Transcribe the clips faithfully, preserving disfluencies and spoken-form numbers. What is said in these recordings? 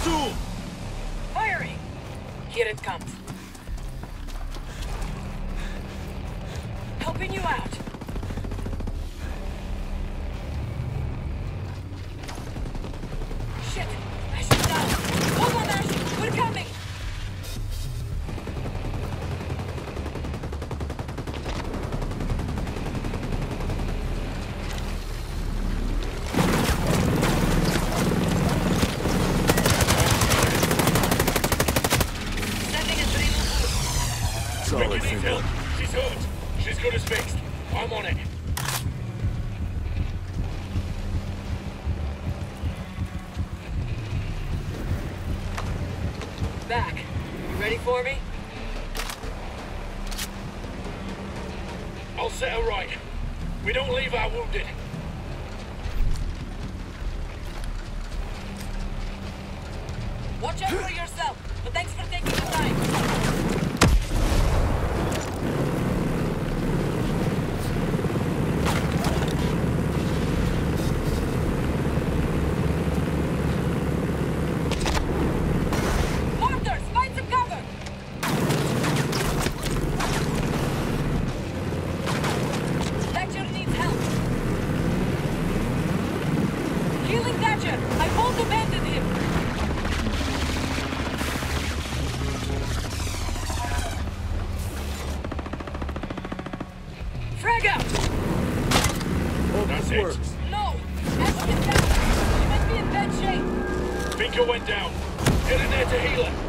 two! Firing! Here it comes. Helping you out. Shit! Ash is down! Hold on, Ash! We're coming! Ricky needs help. She's hurt. She's got us fixed. I'm on it. Back. You ready for me? I'll set her right. We don't leave our wounded. Watch out for yourself, but thanks for taking the time. Frag out! Oh, that's it. Works. No! Ash, get down! You must be in bad shape. Finker went down. Get in there to heal her.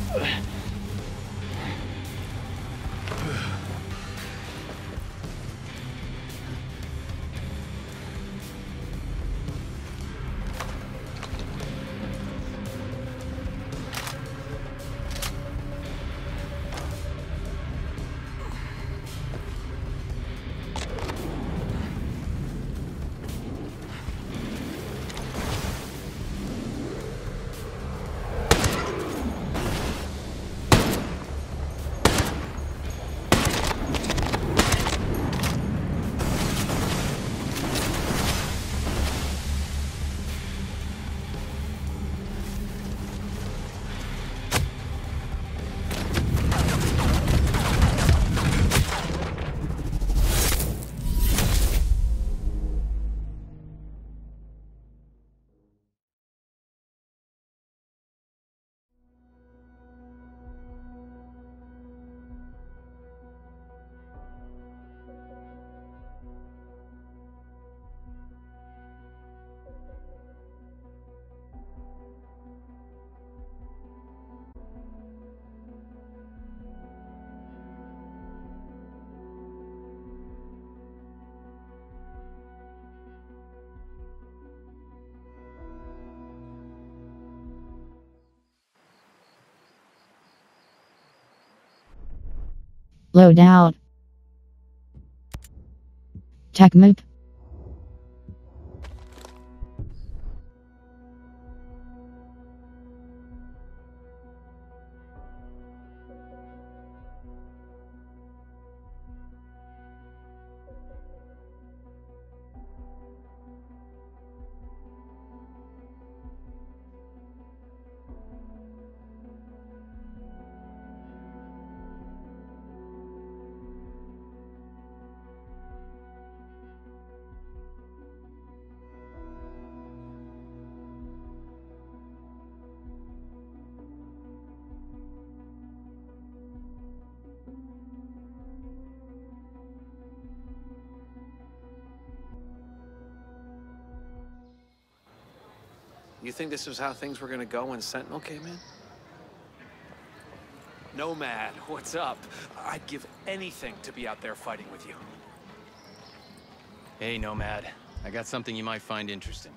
Loadout. Tech map. You think this was how things were gonna go when Sentinel came in? Nomad, what's up? I'd give anything to be out there fighting with you. Hey, Nomad. I got something you might find interesting.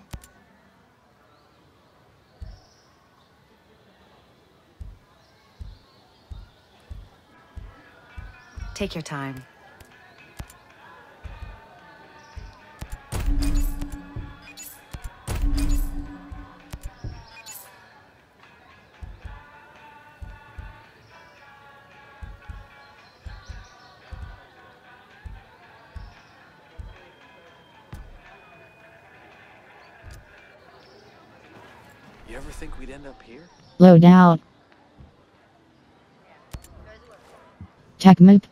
Take your time. You ever think we'd end up here? Loadout. Tech map.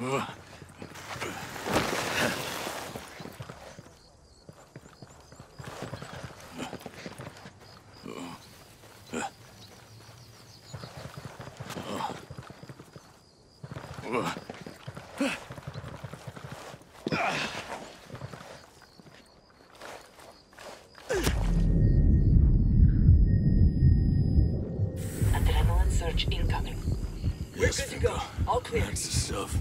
Adrenaline surge incoming. We're good to go. All clear. That's the stuff.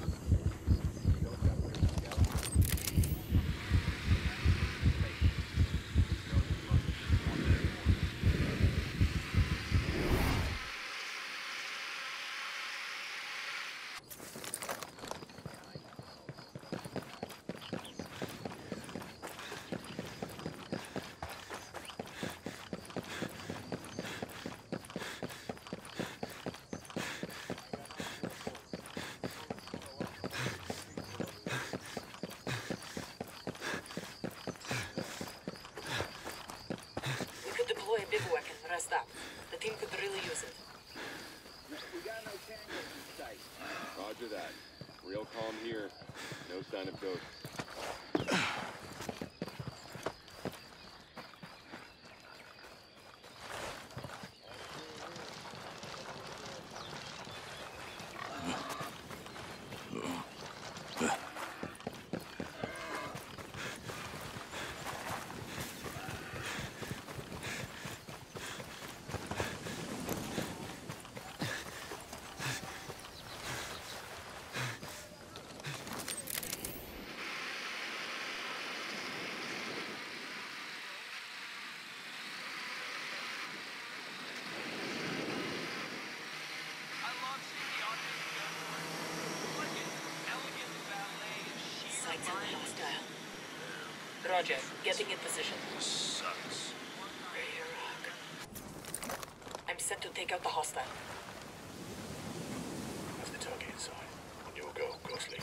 Rest up. The team could really use it. We got no tangos in sight. Roger that. Real calm here. No sign of ghosts. Sights on the hostile. Roger, getting in position. Sucks. Ready to rock. I'm set to take out the hostile. Have the target inside. On your go, Ghostly.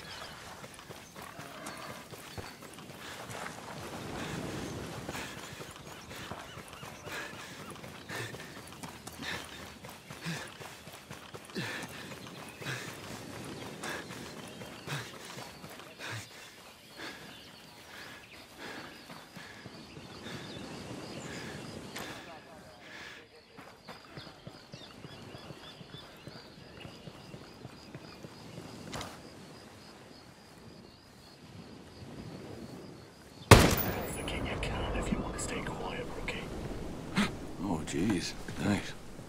Oh, jeez. Good night.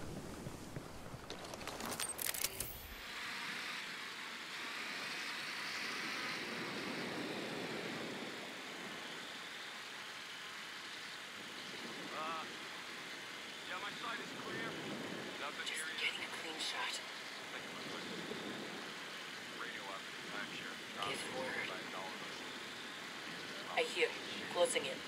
Just getting a clean shot. Give word. I hear. Closing in.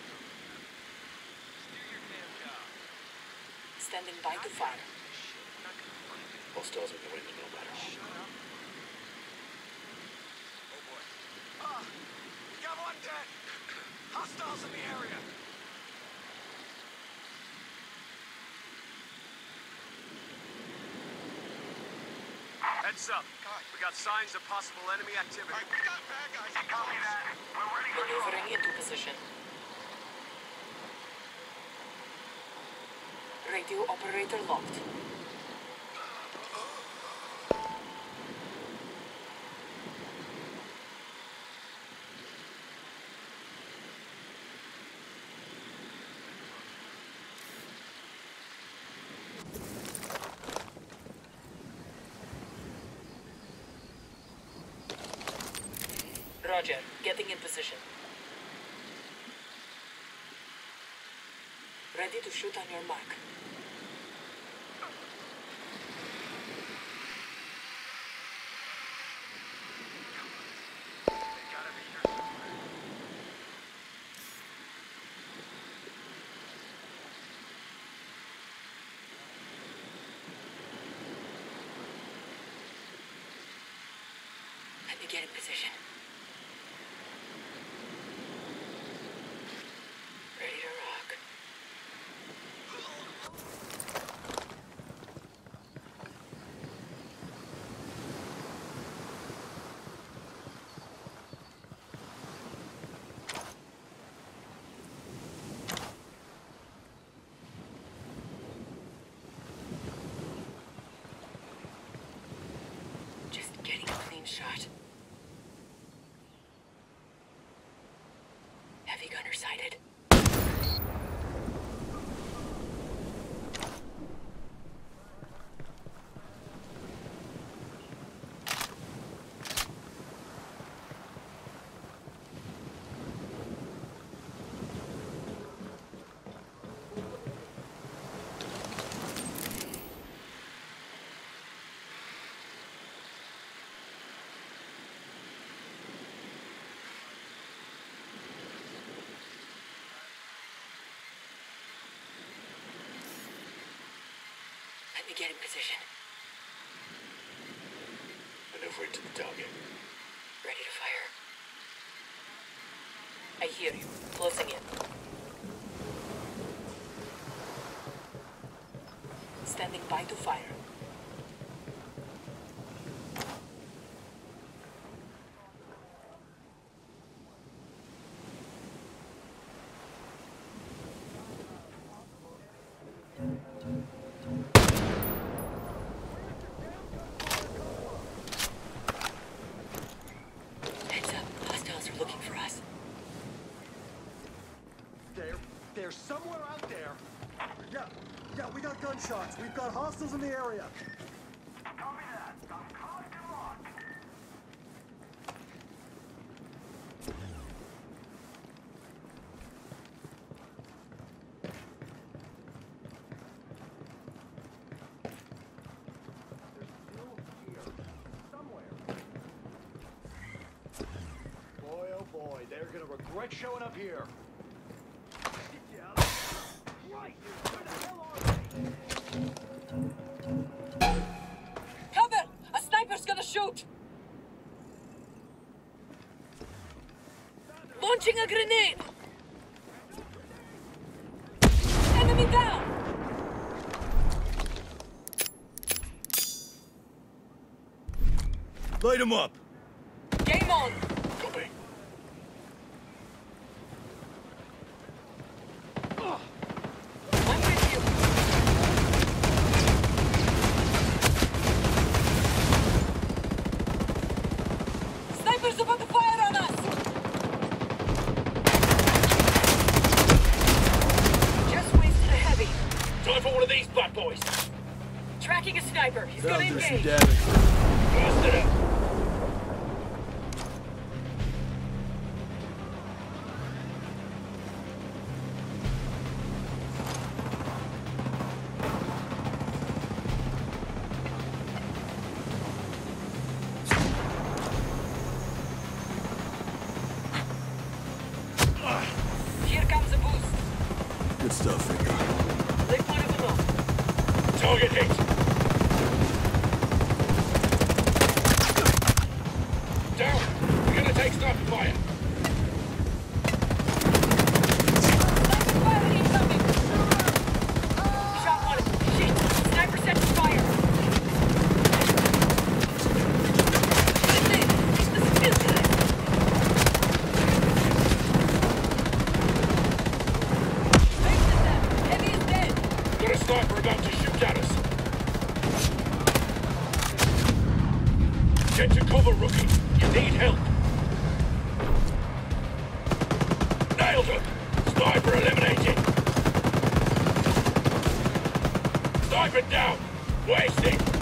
Standing by to fire. Hostiles in the wind, no matter. Oh boy. Ah! We got one dead! Hostiles in the area! Heads up. We got signs of possible enemy activity. Right, we got bad guys. Copy that. We're ready for Maneuvering into position. Radio operator locked. Roger, getting in position. Ready to shoot on your mark. Let me get in position. Ready to rock. Get in position. Maneuver into the target. Ready to fire. I hear you. Closing in. Standing by to fire. Heads up. Hostiles are looking for us. There, they're somewhere out there. Yeah, yeah, we got gunshots. We've got hostiles in the area. Copy that. I'm calling them on. They're still here. Somewhere. Boy, oh boy, they're gonna regret showing up here. Right, where the hell are they? Cover! A sniper's gonna shoot! Launching a grenade! Enemy down! Light him up! Game on! Copy. I'm with you. Snipers about to fire on us! Just wasted a heavy. Time for one of these bad boys. Tracking a sniper. He's gonna That'll do some engage. damage. Blast it up. Here comes a boost. Good stuff, Recon. Lift one of them up. Target hit. Down. We're gonna take sniper fire. Sniper fire incoming. Shot one. Shit. Sniper set to fire. Get in. This is good, guys. Wasted them. Heavy is dead. Got a sniper about to shoot at us. Get to cover, rookie. You need help. Nailed him. Sniper eliminated. Sniper down. Wasted.